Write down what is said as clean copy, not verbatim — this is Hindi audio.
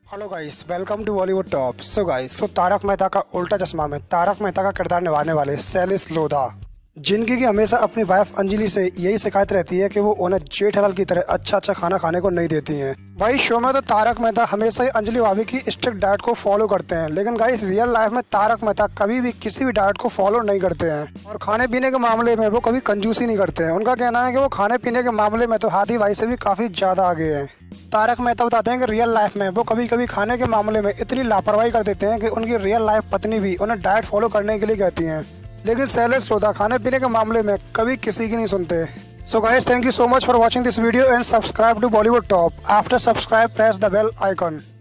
Hello guys, welcome to Bollywood top. So guys, Taarak Mehta Ka Ooltah चश्मा में तारक मेहता का किरदार निभाने वाले सैलिस लोधा, जिनकी हमेशा अपनी वाइफ अंजलि से यही शिकायत रहती है कि वो उन्हें जेठालाल की तरह अच्छा खाना खाने को नहीं देती हैं। भाई शो में तो तारक मेहता हमेशा ही अंजलि भाभी की स्ट्रिक्ट डाइट को फॉलो करते हैं, लेकिन गाइस रियल लाइफ में तारक मेहता कभी भी किसी भी डाइट को फॉलो नहीं करते हैं और खाने पीने के मामले में वो कभी कंजूसी नहीं करते हैं। उनका कहना है कि वो खाने पीने के मामले में तो हाथी भाई से भी काफी ज्यादा आगे हैं। तारक मेहता बताते हैं कि रियल लाइफ में वो कभी कभी खाने के मामले में इतनी लापरवाही कर देते हैं कि उनकी रियल लाइफ पत्नी भी उन्हें डाइट फॉलो करने के लिए कहती हैं, लेकिन सैलिस लोधा खाने पीने के मामले में कभी किसी की नहीं सुनते। So guys, thank you so much for watching this video and subscribe to Bollywood Top. After subscribe, press the bell icon.